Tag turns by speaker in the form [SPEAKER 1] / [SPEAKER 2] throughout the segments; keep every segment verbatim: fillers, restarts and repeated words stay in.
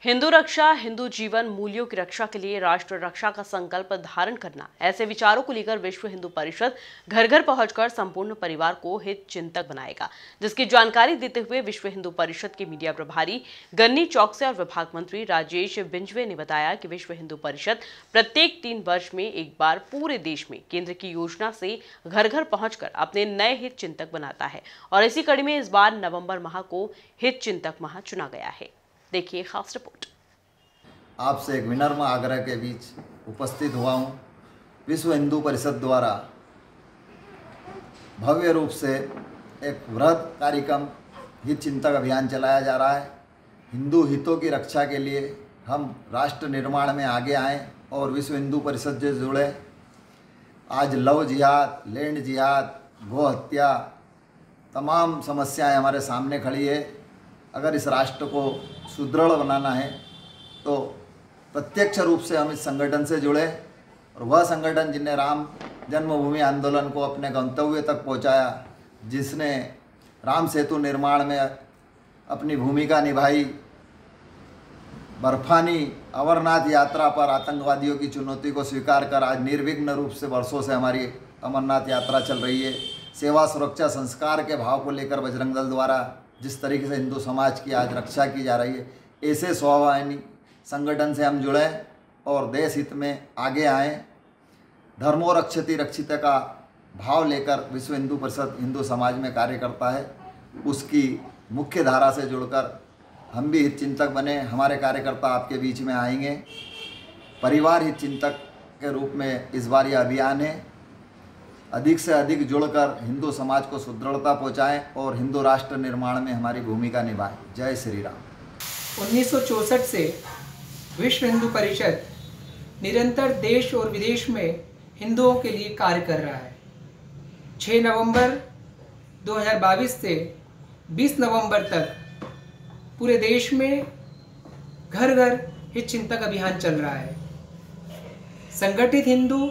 [SPEAKER 1] हिंदू रक्षा, हिंदू जीवन मूल्यों की रक्षा के लिए राष्ट्र रक्षा का संकल्प धारण करना, ऐसे विचारों को लेकर विश्व हिंदू परिषद घर घर पहुंचकर संपूर्ण परिवार को हित चिंतक बनाएगा, जिसकी जानकारी देते हुए विश्व हिंदू परिषद के मीडिया प्रभारी गन्नी चौकसे और विभाग मंत्री राजेश बिंजवे ने बताया कि विश्व हिंदू परिषद प्रत्येक तीन वर्ष में एक बार पूरे देश में केंद्र की योजना से घर घर पहुंचकर अपने नए हित चिंतक बनाता है और इसी कड़ी में इस बार नवंबर माह को हित चिंतक माह चुना गया है। देखिए खास रिपोर्ट।
[SPEAKER 2] आपसे एक विनम्र आग्रह के बीच उपस्थित हुआ हूँ। विश्व हिंदू परिषद द्वारा भव्य रूप से एक वृहद कार्यक्रम हित चिंतक अभियान चलाया जा रहा है। हिंदू हितों की रक्षा के लिए हम राष्ट्र निर्माण में आगे आएँ और विश्व हिंदू परिषद से जुड़े। आज लव जिहाद, लैंड जिहाद, गौ हत्या, तमाम समस्याएं हमारे सामने खड़ी है। अगर इस राष्ट्र को सुदृढ़ बनाना है तो प्रत्यक्ष रूप से हम इस संगठन से जुड़े और वह संगठन जिन्हें राम जन्मभूमि आंदोलन को अपने गंतव्य तक पहुंचाया, जिसने राम सेतु निर्माण में अपनी भूमिका निभाई, बर्फानी अमरनाथ यात्रा पर आतंकवादियों की चुनौती को स्वीकार कर आज निर्विघ्न रूप से वर्षों से हमारी अमरनाथ यात्रा चल रही है। सेवा सुरक्षा संस्कार के भाव को लेकर बजरंग दल द्वारा जिस तरीके से हिंदू समाज की आज रक्षा की जा रही है, ऐसे स्वाभिमानी संगठन से हम जुड़े और देश हित में आगे आएँ। धर्मो रक्षति रक्षित का भाव लेकर विश्व हिंदू परिषद हिंदू समाज में कार्य करता है। उसकी मुख्य धारा से जुड़कर हम भी हित चिंतक बने। हमारे कार्यकर्ता आपके बीच में आएंगे। परिवार हित चिंतक के रूप में इस बार यह अभियान है। अधिक से अधिक जुड़कर हिंदू समाज को सुदृढ़ता पहुँचाएँ और हिंदू राष्ट्र निर्माण में हमारी भूमिका निभाएं। जय श्री राम।
[SPEAKER 3] उन्नीस सौ चौंसठ से विश्व हिंदू परिषद निरंतर देश और विदेश में हिंदुओं के लिए कार्य कर रहा है। छह नवंबर दो हज़ार बाईस से बीस नवंबर तक पूरे देश में घर घर हित चिंतक अभियान चल रहा है। संगठित हिंदू,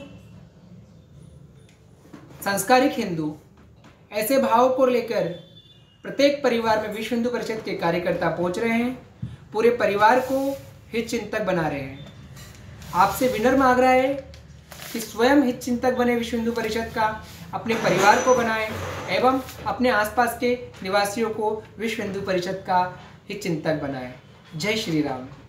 [SPEAKER 3] संस्कारिक हिंदू, ऐसे भाव को लेकर प्रत्येक परिवार में विश्व हिंदू परिषद के कार्यकर्ता पहुंच रहे हैं। पूरे परिवार को हित चिंतक बना रहे हैं। आपसे विनम्र आग्रह है कि स्वयं हित चिंतक बने, विश्व हिंदू परिषद का अपने परिवार को बनाएं एवं अपने आसपास के निवासियों को विश्व हिंदू परिषद का हित चिंतक बनाएं। जय श्री राम।